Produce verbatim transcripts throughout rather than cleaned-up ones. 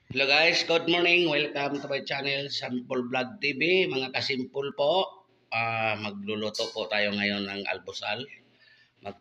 Hello guys, good morning. Welcome to my channel, Simple Vlog T V. Mga kasimpul po, ah, magluluto po tayo ngayon ng almusal. Mag,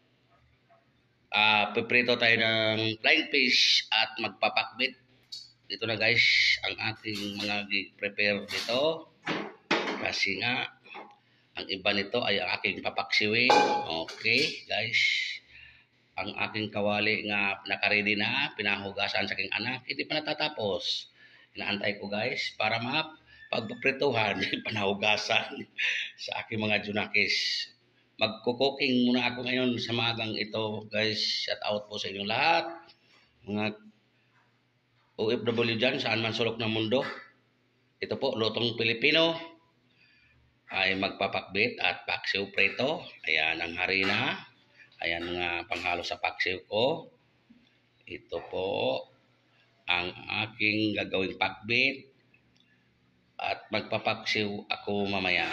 ah, piprito tayo ng flying fish at magpapakbit. Dito na guys, ang ating mga prepare dito. Kasi nga, ang iba nito ay ang aking papaksiwin. Okay guys, ang aking kawali nga nakaredy na, pinahugasan sa aking anak, hindi pa natatapos. Inaantay ko guys para ma pagpaprituhan, panahugasan sa aking mga junakis. Magko-cooking muna ako ngayon sa magang ito guys. Shout out po sa inyong lahat. Mga O F W dyan, saan man sulok ng mundo. Ito po, lutong Pilipino ay magpapakbit at paksiw preto. Ayan ang harina. Ayan nga panghalo sa paksiw ko. Ito po ang aking gagawing pakbit at magpapaksiw ako mamaya.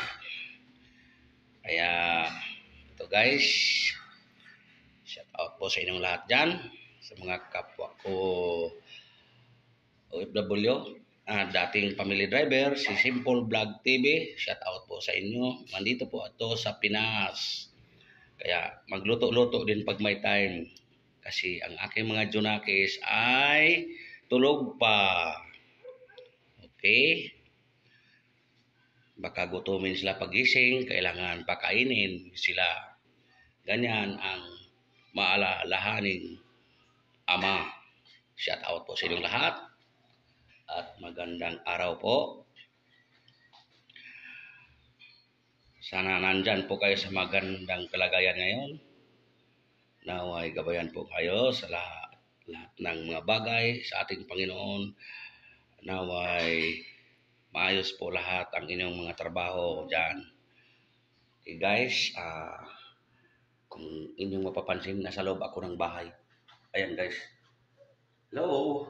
Kaya ito guys, shout out po sa inyong lahat dyan, sa mga kapwa ko O F W, ah, dating family driver, si Simple Vlog T V, shout out po sa inyo. Nandito po ito sa Pinas. Kaya magluto-luto din pag may time. Kasi ang aking mga junakis ay tulog pa. Okay? Baka gutumin sila pagising, kailangan pakainin sila. Ganyan ang maalalahaning ama. Shout out po sa inyong lahat. At magandang araw po. Sana nandyan po kayo sa magandang kalagayan ngayon. Naway gabayan po kayo sa lahat, lahat ng mga bagay sa ating Panginoon. Naway maayos po lahat ang inyong mga trabaho dyan. Okay guys, uh, kung inyong mapapansin, nasa loob ako ng bahay. Ayan guys. Hello!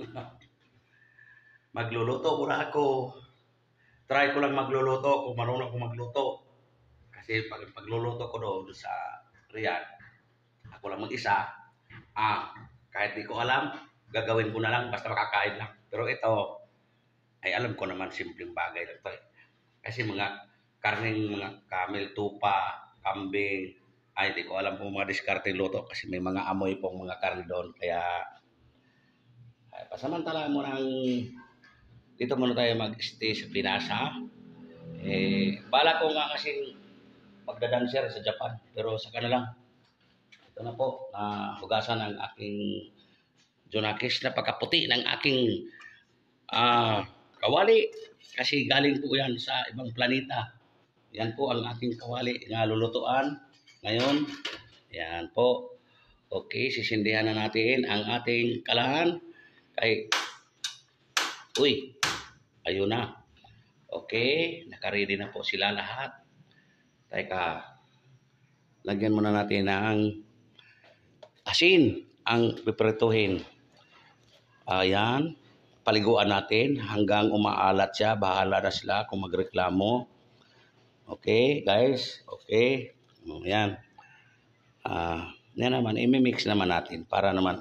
Magluluto muna ako. Try ko lang magluluto kung marunong ako magluto. Kasi pag pagluluto ko doon sa Riyadh, ako lang mag-isa. Ah, kahit di ko alam, gagawin ko na lang basta makakain lang. Pero ito, ay alam ko naman simpleng bagay lang ito. Kasi mga karning mga camel, tupa, kambing, ay di ko alam kung mga diskarte luto kasi may mga amoy pong mga karne doon. Kaya ay, pasamantala mo nang dito muna tayo mag-stay sa Pinasa. Eh, bala ko nga kasi magdadancer sa Japan. Pero sa kanila, ito na po, na uh, hugasan ng aking junakis na pagkaputi ng aking uh, kawali. Kasi galing po yan sa ibang planeta. Yan po ang aking kawali na lulutuan ngayon. Yan po. Okay, sisindihan na natin ang ating kalahan. Kay, uy, ayun na. Okay, nakaready na po sila lahat. Teka, lagyan muna natin ng asin ang piprituhin. Ayan, paliguan natin hanggang umaalat siya. Bahala na sila kung magreklamo. Okay, guys. Okay. Ayan. Ah, uh, yan naman, i-mix naman natin para naman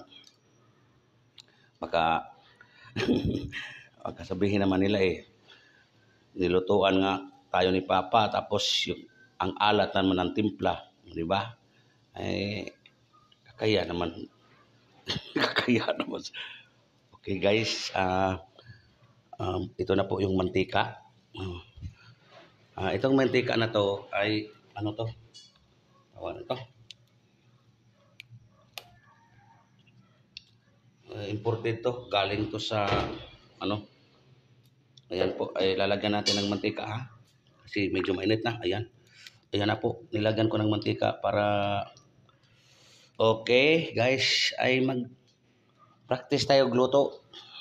baka baka sabihin naman nila eh nilutuan nga tayo ni Papa tapos yung, ang alat naman ng timpla, di ba? Eh kakaya naman. kakaya naman. Okay guys, uh, um, ito na po yung mantika. Uh, uh, itong mantika na to ay ano to? Tawag na to. Uh, imported to, galing to sa ano? Ayan po, ay lalagyan natin ng mantika ha. Kasi medyo mainit na. Ayan. Ayan na po, nilagyan ko ng mantika para okay guys, ay mag practice tayo gluto.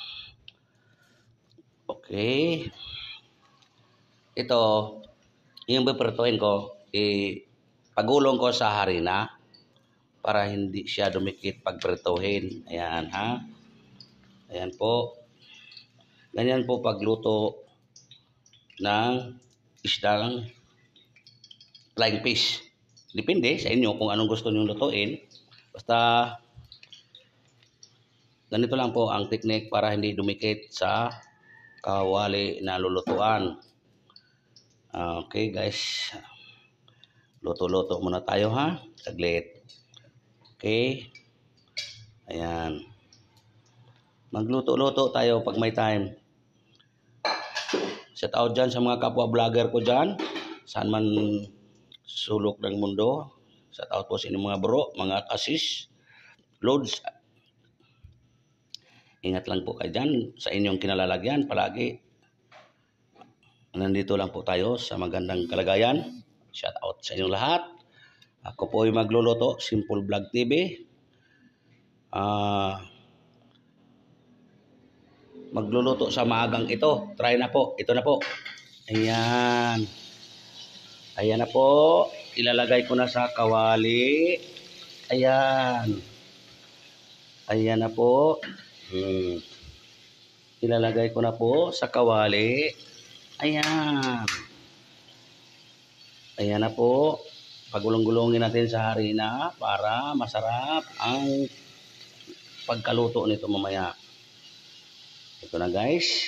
Okay. Ito, yung piprituhin ko, ipagulong ko sa harina para hindi siya dumikit pag prituhin. Ayan ha. Ayan po. Ganyan po pagluto ng isdang flying fish. Depende sa inyo kung anong gusto niyo lutuin. Basta ganito lang po ang technique para hindi dumikit sa kawali na lulutuan. Okay guys, luto-luto muna tayo ha, saglit. Okay, ayan, magluto-luto tayo pag may time. Shout out dyan sa mga kapwa vlogger ko dyan, saan man sulok ng mundo. Shout out po sa inyong mga bro, mga kasis, loads. Ingat lang po kayo dyan sa inyong kinalalagyan palagi. Nandito lang po tayo sa magandang kalagayan. Shout out sa inyong lahat. Ako po ay magluluto, Simple Vlog T V. Ah... Uh, magluluto sa maagang ito. Try na po. Ito na po. Ayan. Ayan na po. Ilalagay ko na sa kawali. Ayan. Ayan na po. Hmm. Ilalagay ko na po sa kawali. Ayan. Ayan na po. Pagulong-gulongin natin sa harina para masarap ang pagkaluto nito mamaya. Ito na guys.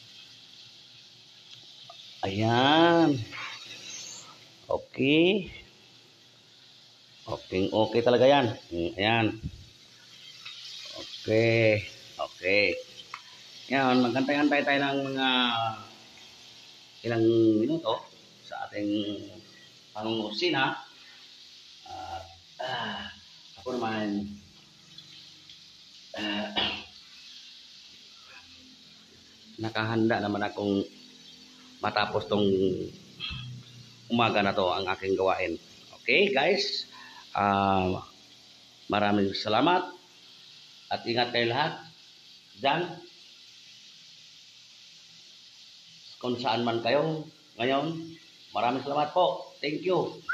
Ayan. Okay. Okay, okay talaga yan. Ayan. Okay. Okay. Yan, magantay-antay tayo ng mga ilang minuto sa ating pangungusina. Uh, uh, ako naman uh, nakahanda naman akong matapos tong umaga na to ang aking gawain. Okay guys, uh, maraming salamat at ingat kayo lahat dyan kung saan man kayo ngayon. Maraming salamat po. Thank you.